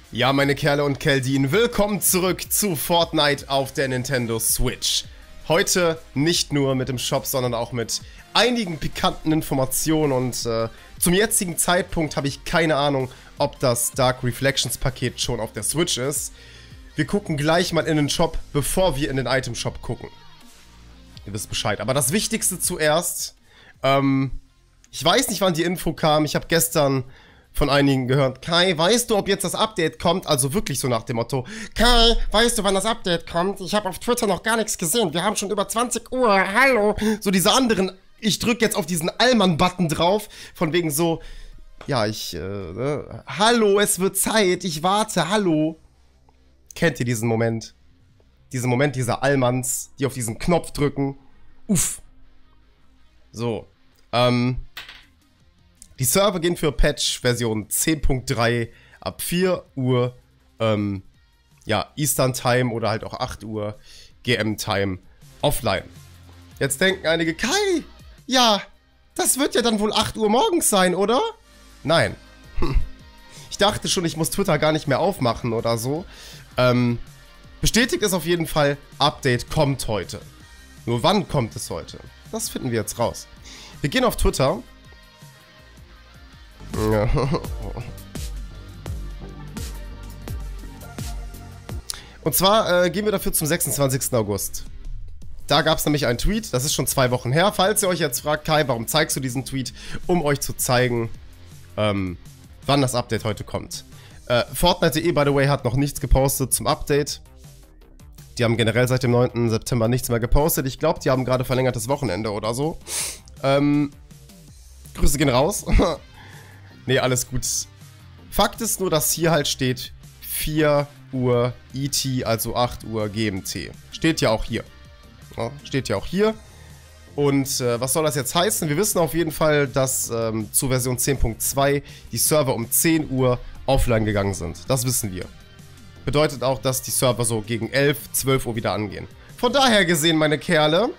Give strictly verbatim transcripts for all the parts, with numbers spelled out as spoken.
Ja, meine Kerle und Keldin, willkommen zurück zu Fortnite auf der Nintendo Switch. Heute nicht nur mit dem Shop, sondern auch mit einigen pikanten Informationen und äh, zum jetzigen Zeitpunkt habe ich keine Ahnung, ob das Dark Reflections Paket schon auf der Switch ist. Wir gucken gleich mal in den Shop, bevor wir in den Item Shop gucken. Ihr wisst Bescheid. Aber das Wichtigste zuerst, ähm, ich weiß nicht, wann die Info kam, ich habe gestern von einigen gehört, Kai, weißt du, ob jetzt das Update kommt? Also wirklich so nach dem Motto, Kai, weißt du, wann das Update kommt? Ich habe auf Twitter noch gar nichts gesehen, wir haben schon über zwanzig Uhr, hallo. So diese anderen, ich drücke jetzt auf diesen Allmann-Button drauf, von wegen so, ja, ich, äh, ne? Hallo, es wird Zeit, ich warte, hallo. Kennt ihr diesen Moment? Diesen Moment dieser Allmanns, die auf diesen Knopf drücken. Uff. So, ähm... die Server gehen für Patch-Version zehn Punkt drei ab vier Uhr, ähm, ja, Eastern Time oder halt auch acht Uhr G M Time offline. Jetzt denken einige, Kai, ja, das wird ja dann wohl acht Uhr morgens sein, oder? Nein. Hm. Ich dachte schon, ich muss Twitter gar nicht mehr aufmachen oder so. Ähm, bestätigt ist auf jeden Fall, Update kommt heute. Nur wann kommt es heute? Das finden wir jetzt raus. Wir gehen auf Twitter. Ja. Und zwar äh, gehen wir dafür zum sechsundzwanzigsten August. Da gab es nämlich einen Tweet, das ist schon zwei Wochen her. Falls ihr euch jetzt fragt, Kai, warum zeigst du diesen Tweet? Um euch zu zeigen, ähm, wann das Update heute kommt. Äh, Fortnite punkt de, by the way, hat noch nichts gepostet zum Update. Die haben generell seit dem neunten September nichts mehr gepostet. Ich glaube, die haben gerade verlängertes Wochenende oder so. Ähm, Grüße gehen raus. Nee, alles gut. Fakt ist nur, dass hier halt steht vier Uhr E T, also acht Uhr G M T. Steht ja auch hier. Ja, steht ja auch hier. Und äh, was soll das jetzt heißen? Wir wissen auf jeden Fall, dass ähm, zu Version zehn Punkt zwei die Server um zehn Uhr offline gegangen sind. Das wissen wir. Bedeutet auch, dass die Server so gegen elf, zwölf Uhr wieder angehen. Von daher gesehen, meine Kerle,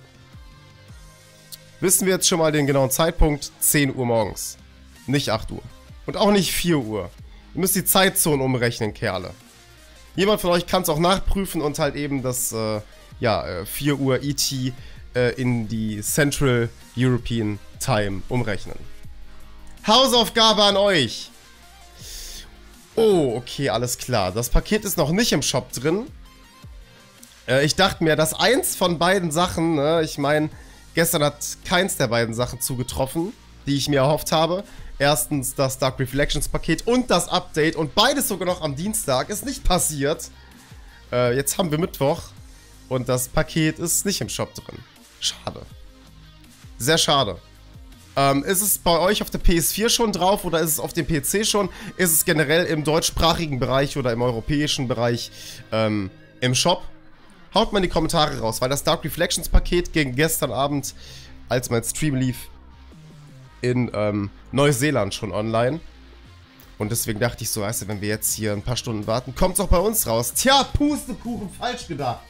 wissen wir jetzt schon mal den genauen Zeitpunkt, zehn Uhr morgens. Nicht acht Uhr. Und auch nicht vier Uhr. Ihr müsst die Zeitzonen umrechnen, Kerle. Jemand von euch kann es auch nachprüfen und halt eben das, äh, ja, vier Uhr E T äh, in die Central European Time umrechnen. Hausaufgabe an euch! Oh, okay, alles klar. Das Paket ist noch nicht im Shop drin. Äh, ich dachte mir, dass eins von beiden Sachen, ne, ich meine, gestern hat keins der beiden Sachen zugetroffen, die ich mir erhofft habe. Erstens das Dark Reflections Paket und das Update und beides sogar noch am Dienstag ist nicht passiert. Äh, jetzt haben wir Mittwoch und das Paket ist nicht im Shop drin. Schade. Sehr schade. Ähm, ist es bei euch auf der P S vier schon drauf oder ist es auf dem P C schon? Ist es generell im deutschsprachigen Bereich oder im europäischen Bereich ähm, im Shop? Haut mal in die Kommentare raus, weil das Dark Reflections Paket ging gestern Abend, als mein Stream lief, in ähm, Neuseeland schon online. Und deswegen dachte ich so, weißt du, wenn wir jetzt hier ein paar Stunden warten, kommt es auch bei uns raus. Tja, Pustekuchen, falsch gedacht.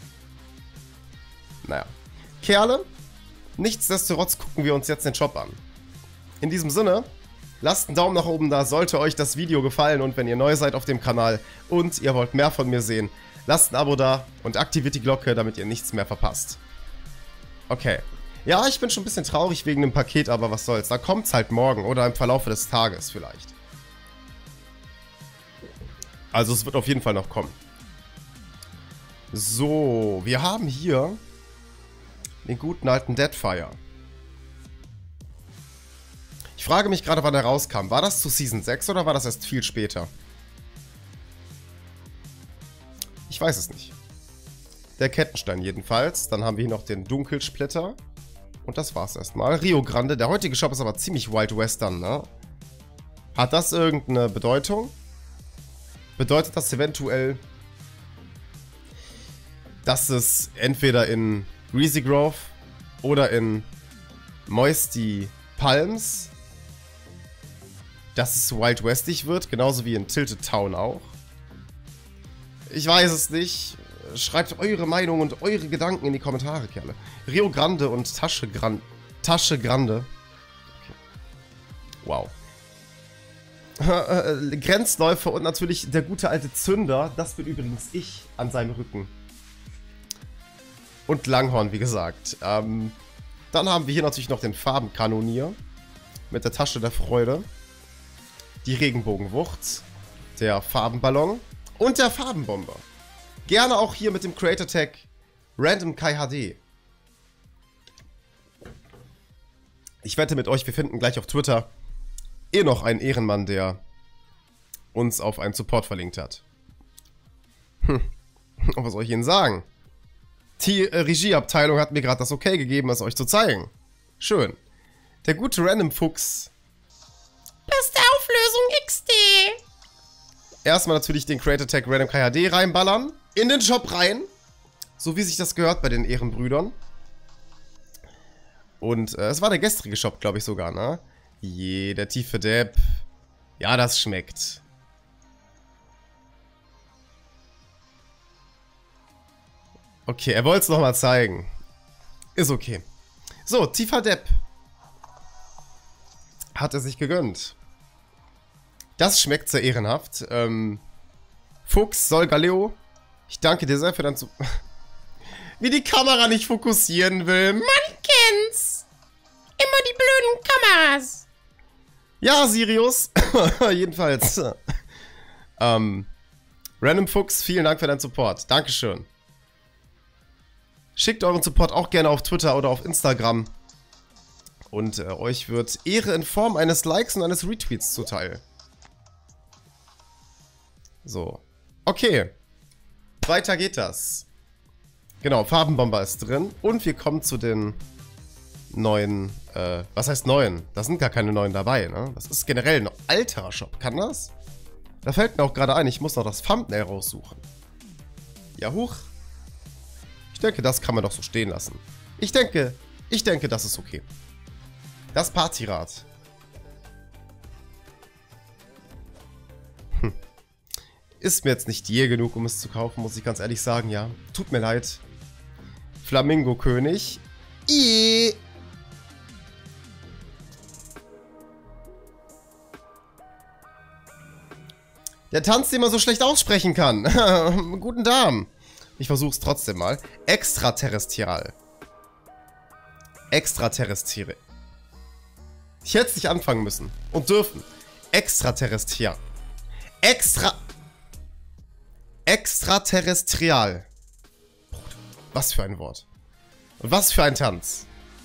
Naja. Kerle, nichtsdestotrotz gucken wir uns jetzt den Shop an. In diesem Sinne, lasst einen Daumen nach oben da, sollte euch das Video gefallen und wenn ihr neu seid auf dem Kanal und ihr wollt mehr von mir sehen, lasst ein Abo da und aktiviert die Glocke, damit ihr nichts mehr verpasst. Okay. Ja, ich bin schon ein bisschen traurig wegen dem Paket, aber was soll's. Da kommt's halt morgen oder im Verlaufe des Tages vielleicht. Also es wird auf jeden Fall noch kommen. So, wir haben hier den guten alten Deadfire. Ich frage mich gerade, wann er rauskam. War das zu Season sechs oder war das erst viel später? Ich weiß es nicht. Der Kettenstein jedenfalls. Dann haben wir hier noch den Dunkelsplitter. Und das war's erstmal. Rio Grande. Der heutige Shop ist aber ziemlich Wild Western, ne? Hat das irgendeine Bedeutung? Bedeutet das eventuell, dass es entweder in Greasy Grove oder in Moisty Palms, dass es Wild Westig wird, genauso wie in Tilted Town auch? Ich weiß es nicht. Schreibt eure Meinung und eure Gedanken in die Kommentare, Kerle. Rio Grande und Tasche, Gran Tasche Grande. Okay. Wow. äh, Grenzläufer und natürlich der gute alte Zünder. Das bin übrigens ich an seinem Rücken. Und Langhorn, wie gesagt. Ähm, dann haben wir hier natürlich noch den Farbenkanonier mit der Tasche der Freude. Die Regenbogenwucht. Der Farbenballon. Und der Farbenbomber. Gerne auch hier mit dem Creator Tag Random Kai H D. Ich wette mit euch, wir finden gleich auf Twitter eh noch einen Ehrenmann, der uns auf einen Support verlinkt hat. Hm. Und was soll ich Ihnen sagen? Die äh, Regieabteilung hat mir gerade das Okay gegeben, es euch zu zeigen. Schön. Der gute Random Fuchs. Beste Auflösung X D. Erstmal natürlich den Creator Tag Random Kai H D reinballern. In den Shop rein. So wie sich das gehört bei den Ehrenbrüdern. Und äh, es war der gestrige Shop, glaube ich sogar, ne? Je, der tiefe Depp. Ja, das schmeckt. Okay, er wollte es nochmal zeigen. Ist okay. So, tiefer Depp. Hat er sich gegönnt. Das schmeckt sehr ehrenhaft. Ähm, Fuchs, Sol Galeo. Ich danke dir sehr für dein... Zu Wie die Kamera nicht fokussieren will. Man kennt's. Immer die blöden Kameras. Ja, Sirius. Jedenfalls. ähm, Random Fuchs, vielen Dank für deinen Support. Dankeschön. Schickt euren Support auch gerne auf Twitter oder auf Instagram. Und äh, euch wird Ehre in Form eines Likes und eines Retweets zuteil. So. Okay. Weiter geht das. Genau, Farbenbomber ist drin. Und wir kommen zu den neuen, äh, was heißt neuen? Da sind gar keine neuen dabei, ne? Das ist generell ein alter Shop. Kann das? Da fällt mir auch gerade ein, ich muss noch das Thumbnail raussuchen. Ja, huch. Ich denke, das kann man doch so stehen lassen. Ich denke, ich denke, das ist okay. Das Partyrad. Hm. Ist mir jetzt nicht je genug, um es zu kaufen, muss ich ganz ehrlich sagen, ja. Tut mir leid. Flamingo-König. Ihhh. Der Tanz, den man so schlecht aussprechen kann. Guten Damen. Ich versuch's trotzdem mal. Extraterrestrial. Extraterrestrial. Ich hätte es nicht anfangen müssen. Und dürfen. Extraterrestrial. Extra... Extraterrestrial. Was für ein Wort. Was für ein Tanz.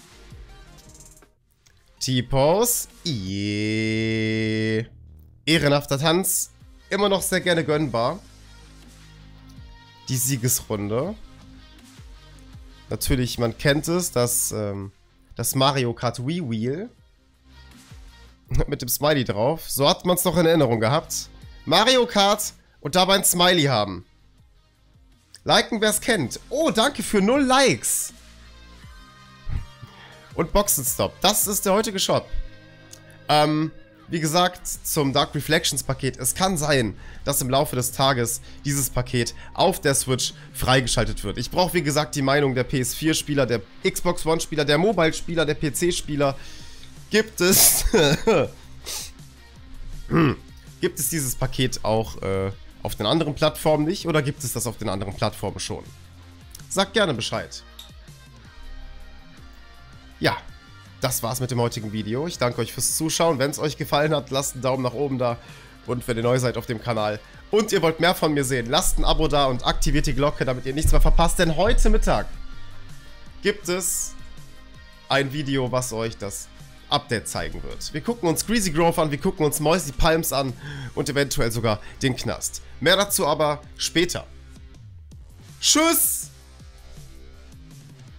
T-Pose. Yeah. Ehrenhafter Tanz. Immer noch sehr gerne gönnbar. Die Siegesrunde. Natürlich, man kennt es, das, ähm, das Mario Kart Wii Wheel. Mit dem Smiley drauf. So hat man es noch in Erinnerung gehabt. Mario Kart und dabei ein Smiley haben. Liken, wer es kennt. Oh, danke für null Likes. Und Boxenstopp. Das ist der heutige Shop. Ähm... Wie gesagt, zum Dark Reflections Paket, es kann sein, dass im Laufe des Tages dieses Paket auf der Switch freigeschaltet wird. Ich brauche, wie gesagt, die Meinung der P S vier Spieler, der Xbox One Spieler, der Mobile Spieler, der P C Spieler. Gibt es... gibt es dieses Paket auch äh, auf den anderen Plattformen nicht oder gibt es das auf den anderen Plattformen schon? Sagt gerne Bescheid. Ja. Das war's mit dem heutigen Video. Ich danke euch fürs Zuschauen. Wenn es euch gefallen hat, lasst einen Daumen nach oben da. Und wenn ihr neu seid auf dem Kanal und ihr wollt mehr von mir sehen, lasst ein Abo da und aktiviert die Glocke, damit ihr nichts mehr verpasst. Denn heute Mittag gibt es ein Video, was euch das Update zeigen wird. Wir gucken uns Greasy Grove an, wir gucken uns Moisty Palms an und eventuell sogar den Knast. Mehr dazu aber später. Tschüss!